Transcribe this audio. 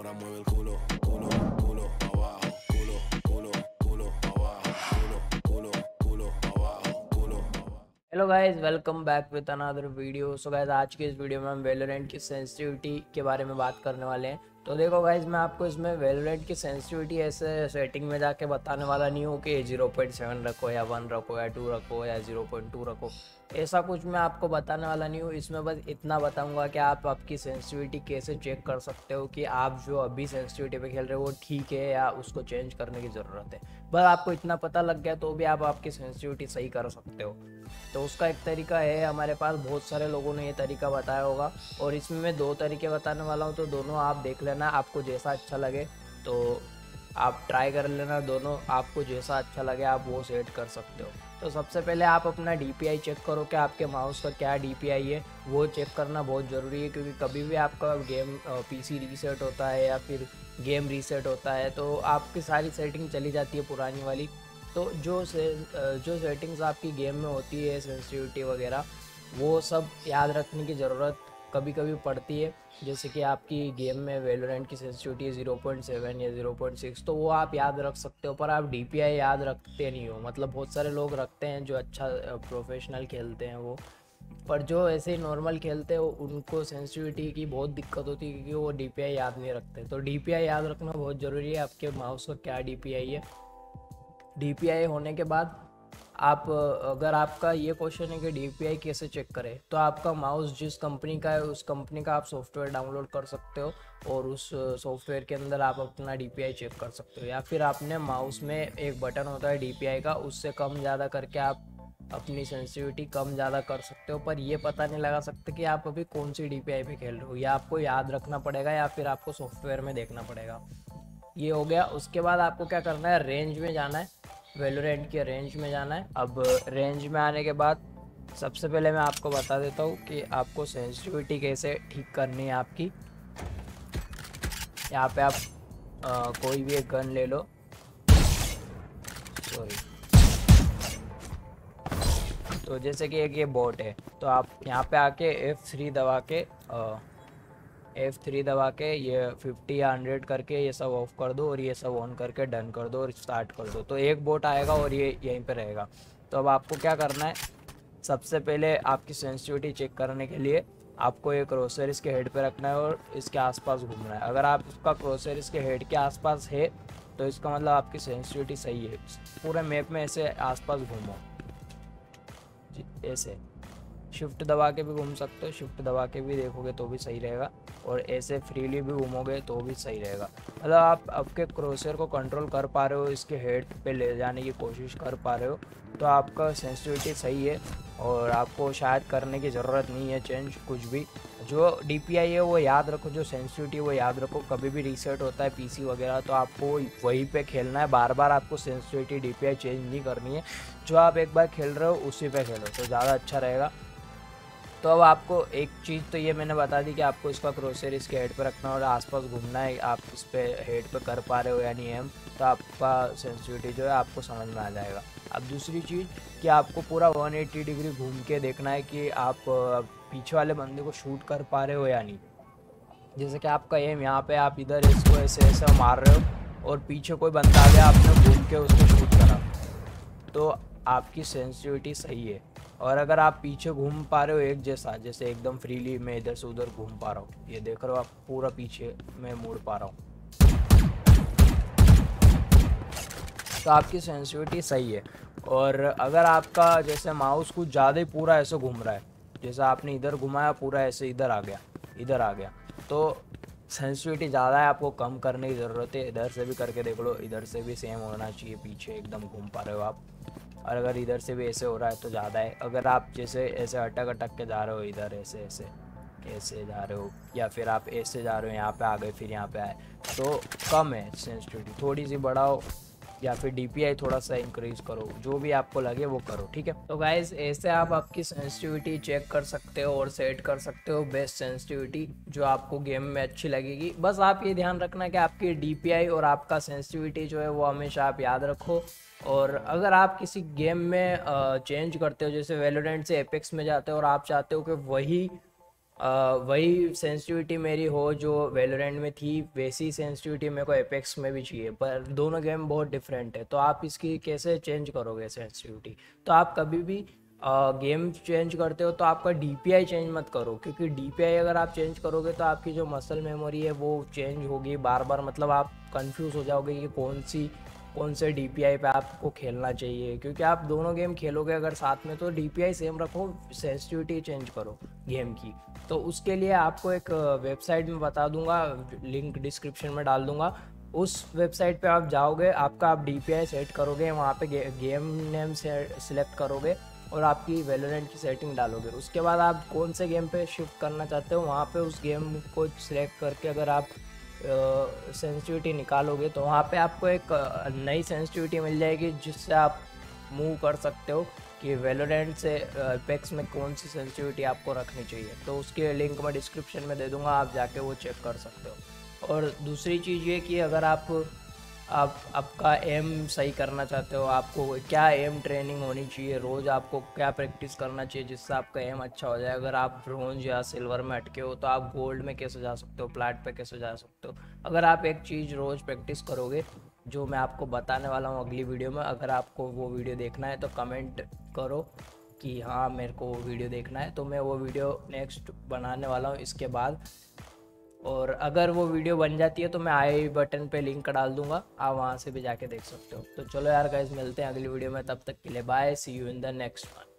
Ahora mueve el culo, culo, culo, abajo, culo, culo, culo, abajo, culo, culo, culo, abajo, culo, abajo। Hello guys, welcome back with another video. So guys, आज की इस video में हम Valorant की sensitivity के बारे में बात करने वाले हैं। तो देखो गाइस, मैं आपको इसमें वेलोरेंट की सेंसिटिविटी ऐसे सेटिंग में जाके बताने वाला नहीं हूँ कि 0.7 रखो या 1 रखो या 2 रखो या 0.2 रखो। ऐसा कुछ मैं आपको बताने वाला नहीं हूँ। इसमें बस इतना बताऊँगा कि आप आपकी सेंसिटिविटी कैसे चेक कर सकते हो कि आप जो अभी सेंसिटिविटी पे खेल रहे हो वो ठीक है या उसको चेंज करने की ज़रूरत है। बस आपको इतना पता लग गया तो भी आप आपकी सेंसिटिविटी सही कर सकते हो। तो उसका एक तरीका है, हमारे पास बहुत सारे लोगों ने ये तरीका बताया होगा और इसमें मैं 2 तरीके बताने वाला हूँ। तो दोनों आप देख लेना, आपको जैसा अच्छा लगे तो आप ट्राई कर लेना। दोनों आपको जैसा अच्छा लगे आप वो सेट कर सकते हो। तो सबसे पहले आप अपना DPI चेक करो कि आपके माउस का क्या DPI है। वो चेक करना बहुत ज़रूरी है, क्योंकि कभी भी आपका गेम PC रीसेट होता है या फिर गेम रीसेट होता है तो आपकी सारी सेटिंग चली जाती है पुरानी वाली। तो जो सेटिंग्स आपकी गेम में होती है, सेंसिटिविटी वगैरह, वो सब याद रखने की ज़रूरत कभी कभी पड़ती है। जैसे कि आपकी गेम में वेलोरेंट की सेंसिटिविटी है 0.7 या 0.6, तो वो आप याद रख सकते हो, पर आप DPI याद रखते नहीं हो। मतलब बहुत सारे लोग रखते हैं जो अच्छा प्रोफेशनल खेलते हैं वो, पर जो ऐसे ही नॉर्मल खेलते हैं उनको सेंसिटिविटी की बहुत दिक्कत होती है, क्योंकि वो DPI याद नहीं रखते। तो DPI याद रखना बहुत ज़रूरी है, आपके माउस का क्या DPI है। DPI होने के बाद आप, अगर आपका ये क्वेश्चन है कि DPI कैसे चेक करें, तो आपका माउस जिस कंपनी का है उस कंपनी का आप सॉफ्टवेयर डाउनलोड कर सकते हो और उस सॉफ्टवेयर के अंदर आप अपना DPI चेक कर सकते हो। या फिर आपने माउस में एक बटन होता है DPI का, उससे कम ज़्यादा करके आप अपनी सेंसिटिविटी कम ज़्यादा कर सकते हो। पर ये पता नहीं लगा सकते कि आप अभी कौन सी DPI पे खेल रहे हो, या आपको याद रखना पड़ेगा या फिर आपको सॉफ्टवेयर में देखना पड़ेगा। ये हो गया। उसके बाद आपको क्या करना है, रेंज में जाना है, वेलोरेंट के रेंज में जाना है। अब रेंज में आने के बाद सबसे पहले मैं आपको बता देता हूँ कि आपको सेंसिटिविटी कैसे ठीक करनी है आपकी। यहाँ पे आप कोई भी एक गन ले लो, सॉरी। तो जैसे कि एक ये बोट है, तो आप यहाँ पे आके F3 दबा के ये 50 या 100 करके ये सब ऑफ कर दो और ये सब ऑन करके डन कर दो और स्टार्ट कर दो। तो एक बोट आएगा और ये यहीं पे रहेगा। तो अब आपको क्या करना है, सबसे पहले आपकी सेंसिटिविटी चेक करने के लिए आपको एक क्रोसर इसके हेड पे रखना है और इसके आसपास घूमना है। अगर आप इसका क्रोसर इसके हेड के आसपास है तो इसका मतलब आपकी सेंसिटिविटी सही है। पूरे मैप में ऐसे आसपास घूमो जी, ऐसे शिफ्ट दबा के भी घूम सकते हो, शिफ्ट दबा के भी देखोगे तो भी सही रहेगा, और ऐसे फ्रीली भी घूमोगे तो भी सही रहेगा। मतलब आप आपके क्रोसर को कंट्रोल कर पा रहे हो, इसके हेड पे ले जाने की कोशिश कर पा रहे हो, तो आपका सेंसिटिविटी सही है और आपको शायद करने की ज़रूरत नहीं है चेंज कुछ भी। जो DPI है वो याद रखो, जो सेंसिटिविटी वो याद रखो। कभी भी रीसेट होता है PC वगैरह तो आपको वहीं पे खेलना है, बार बार आपको सेंसिटिविटी DPI चेंज नहीं करनी है। जो आप एक बार खेल रहे हो उसी पे खेलो तो ज़्यादा अच्छा रहेगा। तो अब आपको एक चीज़ तो ये मैंने बता दी कि आपको इसका क्रोसर इसके हेड पे रखना है और आसपास घूमना है। आप इस पे हेड पे कर पा रहे हो या नहीं एम, तो आपका सेंसिटिविटी जो है आपको समझ में आ जाएगा। अब दूसरी चीज़ कि आपको पूरा 180 डिग्री घूम के देखना है कि आप पीछे वाले बंदे को शूट कर पा रहे हो या नहीं। जैसे कि आपका एम यहाँ पे, आप इधर इसको ऐसे ऐसे मार रहे हो और पीछे कोई बंदा आ गया, आपने घूम के उसको शूट करा, तो आपकी सेंसिटिविटी सही है। और अगर आप पीछे घूम पा रहे हो एक जैसा, जैसे एकदम फ्रीली मैं इधर से उधर घूम पा रहा हूँ, ये देख रहे हो आप, पूरा पीछे मैं मुड़ पा रहा हूँ, तो आपकी सेंसिटिविटी सही है। और अगर आपका जैसे माउस कुछ ज़्यादा ही पूरा ऐसे घूम रहा है, जैसे आपने इधर घुमाया पूरा ऐसे इधर आ गया, इधर आ गया, तो सेंसिटिविटी ज़्यादा है, आपको कम करने की ज़रूरत है। इधर से भी करके देख लो, इधर से भी सेम होना चाहिए, पीछे एकदम घूम पा रहे हो आप। और अगर इधर से भी ऐसे हो रहा है तो ज़्यादा है। अगर आप जैसे ऐसे अटक अटक के जा रहे हो, इधर ऐसे ऐसे ऐसे जा रहे हो, या फिर आप ऐसे जा रहे हो, यहाँ पे आ गए फिर यहाँ पे आए, तो कम है सेंसिटिविटी। थोड़ी सी बढ़ाओ या फिर DPI थोड़ा सा इंक्रीज करो, जो भी आपको लगे वो करो, ठीक है। तो गाइस, ऐसे आप आपकी सेंसिटिविटी चेक कर सकते हो और सेट कर सकते हो बेस्ट सेंसिटिविटी जो आपको गेम में अच्छी लगेगी। बस आप ये ध्यान रखना कि आपकी DPI और आपका सेंसिटिविटी जो है वो हमेशा आप याद रखो। और अगर आप किसी गेम में चेंज करते हो, जैसे वेलोरेंट से एपेक्स में जाते हो और आप चाहते हो कि वही वही सेंसिटिविटी मेरी हो जो वैलोरेंट में थी, वैसी सेंसिटिविटी मेरे को एपेक्स में भी चाहिए, पर दोनों गेम बहुत डिफरेंट है। तो आप इसकी कैसे चेंज करोगे सेंसिटिविटी? तो आप कभी भी गेम चेंज करते हो तो आपका DPI चेंज मत करो, क्योंकि DPI अगर आप चेंज करोगे तो आपकी जो मसल मेमोरी है वो चेंज होगी बार बार, मतलब आप कंफ्यूज हो जाओगे कि कौन से DPI पे आपको खेलना चाहिए। क्योंकि आप दोनों गेम खेलोगे अगर साथ में तो DPI सेम रखो, सेंसिटिविटी चेंज करो गेम की। तो उसके लिए आपको एक वेबसाइट में बता दूंगा, लिंक डिस्क्रिप्शन में डाल दूंगा। उस वेबसाइट पे आप जाओगे, आप DPI सेट करोगे, वहाँ पे गेम नेम से सिलेक्ट करोगे और आपकी वैलोरेंट की सेटिंग डालोगे। उसके बाद आप कौन से गेम पे शिफ्ट करना चाहते हो वहाँ पे उस गेम को सिलेक्ट करके अगर आप सेंसिटिविटी निकालोगे तो वहाँ पे आपको एक नई सेंसिटिविटी मिल जाएगी, जिससे आप मूव कर सकते हो कि वैलोरेंट से एपेक्स में कौन सी सेंसिटिविटी आपको रखनी चाहिए। तो उसके लिंक मैं डिस्क्रिप्शन में दे दूँगा, आप जाके वो चेक कर सकते हो। और दूसरी चीज़ ये कि अगर आप आपका एम सही करना चाहते हो, आपको क्या एम ट्रेनिंग होनी चाहिए, रोज़ आपको क्या प्रैक्टिस करना चाहिए जिससे आपका एम अच्छा हो जाए। अगर आप ब्रोंज या सिल्वर में अटके हो तो आप गोल्ड में कैसे जा सकते हो, प्लैट पे कैसे जा सकते हो। अगर आप एक चीज़ रोज़ प्रैक्टिस करोगे, जो मैं आपको बताने वाला हूँ अगली वीडियो में, अगर आपको वो वीडियो देखना है तो कमेंट करो कि हाँ मेरे को वो वीडियो देखना है, तो मैं वो वीडियो नेक्स्ट बनाने वाला हूँ इसके बाद। और अगर वो वीडियो बन जाती है तो मैं आई बटन पे लिंक डाल दूंगा, आप वहाँ से भी जाके देख सकते हो। तो चलो यार गाइस, मिलते हैं अगली वीडियो में, तब तक के लिए bye, see you in the next one.